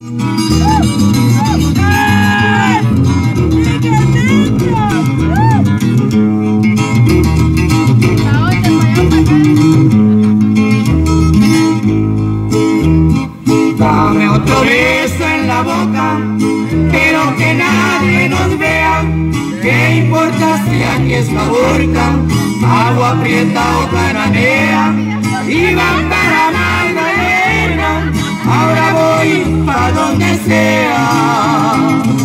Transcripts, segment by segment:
Dame otro beso en la boca, pero que nadie nos vea. ¿Qué importa si aquí es Caborca, agua prieta o cananea? Iban para Magdalena, ahora voy pa' donde sea.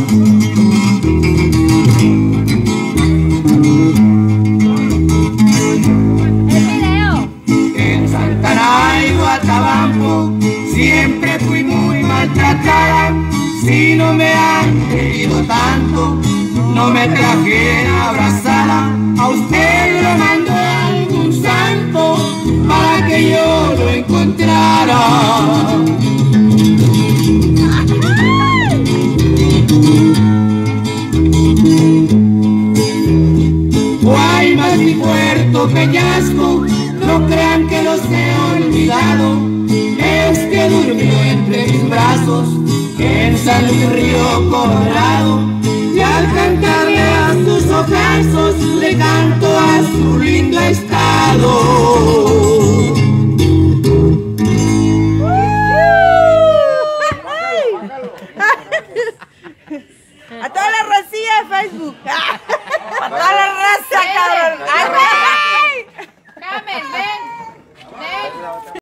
En Santana y Guatabampo siempre fui muy maltratada. Si no me han querido tanto, no me trajera abrazada. A usted lo mandó algún santo para que yo lo encontrara. Guaymas y Puerto Peñasco, no crean que los he olvidado. Es que durmió entre mis brazos en San Luis Río Colorado. Y al cantarle a sus ocasos le canto a su lindo estado.